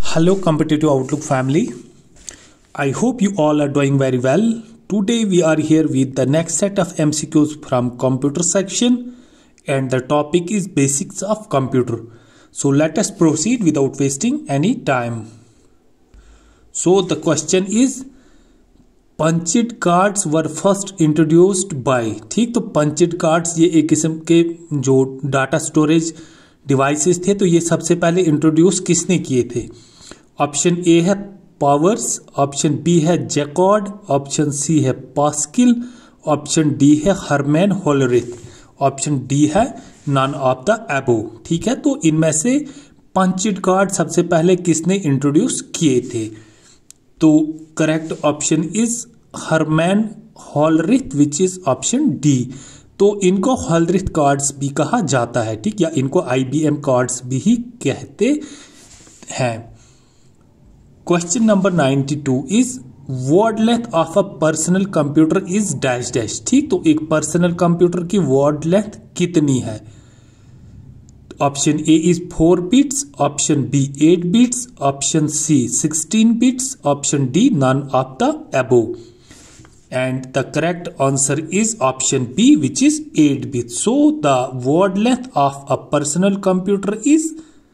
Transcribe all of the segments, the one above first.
Hello Competitive Outlook family. I hope you all are doing very well. Today we are here with the next set of MCQs from computer section and the topic is basics of computer. So let us proceed without wasting any time. So the question is punched cards were first introduced by. ठीक, तो punched cards ये एक किस्म के जो data storage devices थे, तो ये सबसे पहले इंट्रोड्यूस किसने किए थे? ऑप्शन ए है पावर्स, ऑप्शन बी है जैकॉर्ड, ऑप्शन सी है पास्किल, ऑप्शन डी है हरमैन होलरिथ, ऑप्शन डी है नन ऑफ द एबो. ठीक है, तो इनमें से पंच्ड कार्ड सबसे पहले किसने इंट्रोड्यूस किए थे? तो correct option is Herman Hollerith which is option D. तो इनको होलरिथ कार्ड्स भी कहा जाता है, ठीक, या इनको IBM कार्ड्स भी ही कहते हैं. Question number 92 is word length of a personal computer is dash dash. ठीक, तो एक पर्सनल कंप्यूटर की वर्ड लेंथ कितनी है? Option A is 4 bits, option B 8 bits, option C 16 bits, option D none of the above. And the correct answer is option B, which is 8 bits. So the word length of a personal computer is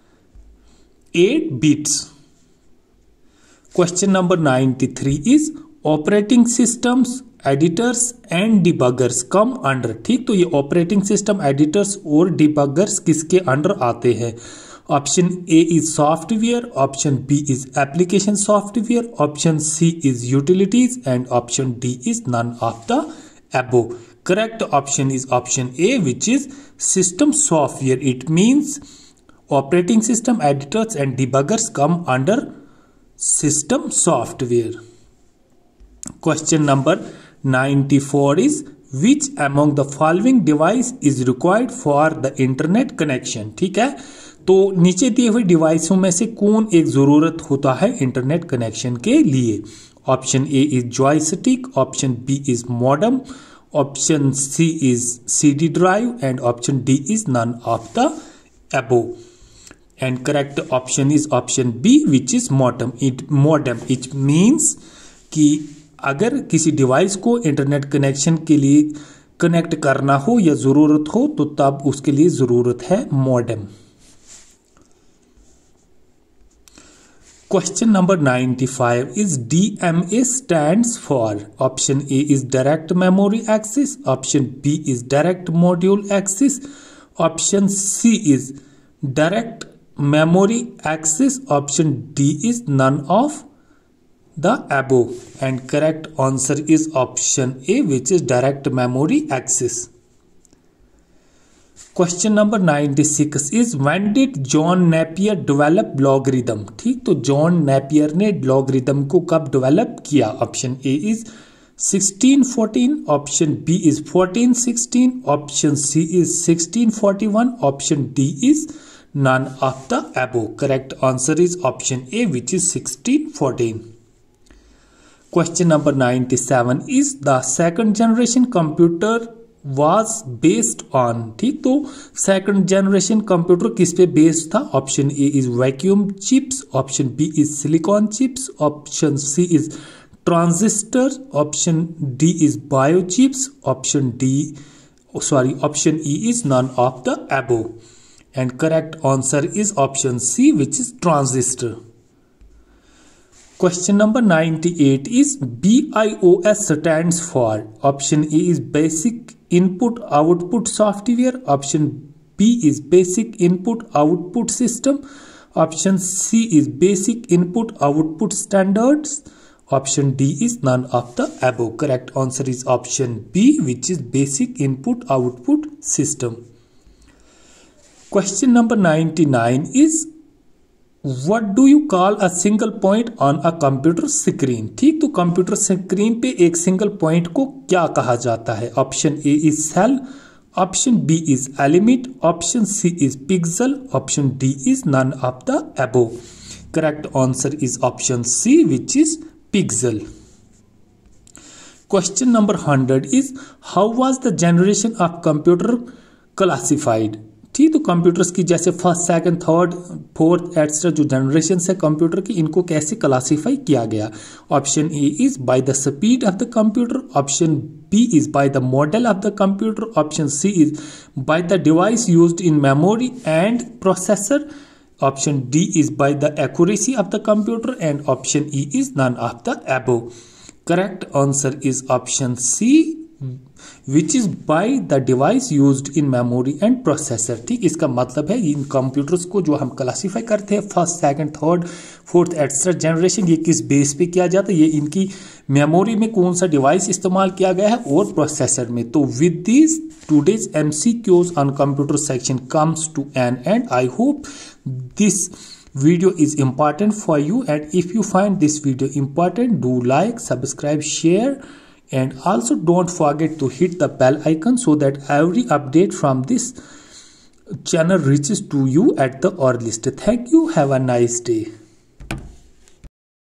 8 bits. Question number 93 is operating systems, editors and debuggers come under. ठीक, तो ये operating system, editors और debuggers किसके under आते हैं? Option A is software, option B is application software, option C is utilities and option D is none of the above. Correct option is option A which is system software. It means operating system, editors and debuggers come under system software. Question number 94 is which among the following device is required for the internet connection. ठीक है, तो नीचे दिए हुए डिवाइसों में से कौन एक जरूरत होता है इंटरनेट कनेक्शन के लिए? Option A is joystick, option B is modem, option C is CD drive and option D is none of the above. And correct option is option B which is modem. It means कि अगर किसी device को internet connection के लिए connect करना हो या जरूरत हो तो तब उसके लिए जरूरत है modem. Question number 95 is DMA stands for. Option A is direct memory access, option B is direct module access, option C is direct memory access, option D is none of the above. And correct answer is option A which is direct memory access. Question number 96 is when did John Napier develop logarithm. ठीक, तो John Napier ने logarithm को कब develop किया? Option A is 1614, option B is 1416, option C is 1641, option D is none of the above. Correct answer is option A which is 1614. Question number 97 is the second generation computer was based on. ठीक, तो second generation computer किस पे based था? Option A is vacuum chips, option B is silicon chips, option C is transistor, option D is bio chips, option E is none of the above. And correct answer is option C which is transistor. Question number 98 is BIOS stands for. Option A is basic input output software, option B is basic input output system, option C is basic input output standards, option D is none of the above. Correct answer is option B which is basic input output system. Question number 99 is What do you call a single point on a computer screen? ठीक, तो computer screen पे एक single point को क्या कहा जाता है? Option A is cell, option B is element, option C is pixel, option D is none of the above. Correct answer is option C which is pixel. Question number 100 is how was the generation of computer classified. ठीक। तो computers की जैसे first, second, third, fourth etcetera जो generation है computer की, इनको कैसे classify किया गया? Option A is by the speed of the computer, option B is by the model of the computer, option C is by the device used in memory and processor, option D is by the accuracy of the computer, and option E is none of the above. Correct answer is option C, which is by the device used in memory and processor. ठीक, इसका मतलब है in computers को जो हम classify करते हैं first, second, third, fourth etcetera generation, ये किस बेस पे किया जाता है? ये इनकी मेमोरी में कौन सा डिवाइस इस्तेमाल किया गया है और प्रोसेसर में। तो with this today's MCQs on computer section comes to an end. I hope this video is important for you, and if you find this video important, do like, subscribe, share, and also don't forget to hit the bell icon so that every update from this channel reaches to you at the earliest. Thank you. Have a nice day.